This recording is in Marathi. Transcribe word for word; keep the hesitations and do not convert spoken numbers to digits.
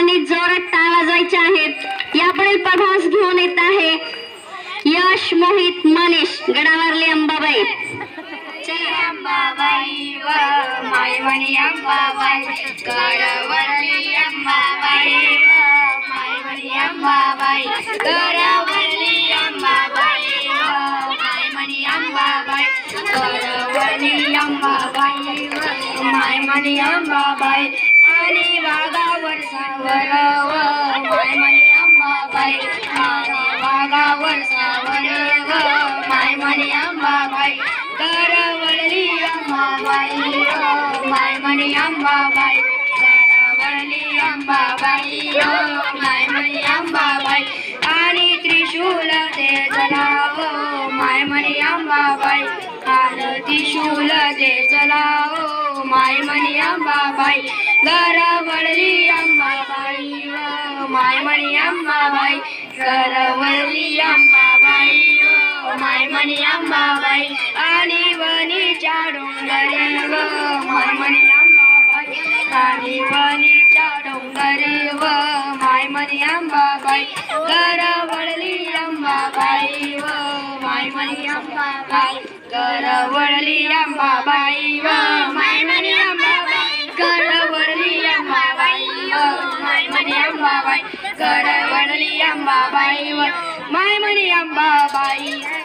सर्वांनी जोरात टाळ्या वाजवायच्या आहेत। यापुढील प्रभास घेऊन येत आहे यश मोहित मनीष गडावरली अंबाबाई। अंबाबाई व मायमणी अंबाबाई गडावरली अंबाबाई व मायमणी अंबाबाई गडावरली अंबाबाई व मायमणी अंबाबाई गडावरली अंबाबाई व मायमणी अंबाबाई आणि वाघावर सावर व मायमणी अंबाबाई आणि वाघावर सावर व मायमणी अंबाबाई गडावरली अंबाबाई व मायमणी अंबाबाई गडावरली अंबाबाई व मायमणी अंबाबाई आणि त्रिशूल ते चलाव मायमणी अंबाबाई आणि त्रिशूल ते चलाव मायमणी अंबाबाई गडावरली अंबाबाई व मायमणी अंबाबाई गडावरली अंबाबाई व मायमणी अंबाबाई आणि वनीच्या डोंगरी व मायमणी अंबाबाई आणि वनीच्या डोंगरी व मायमणी अंबाबाई गडावरली अंबाबाई व मायमणी अंबाबाई गडावरली अंबाबाई व मायमणी अंबाबाई गडावरली अंबाबाई व मायमणी अंबाबाई गडावरली अंबाबाई व मायमणी अंबाबाई।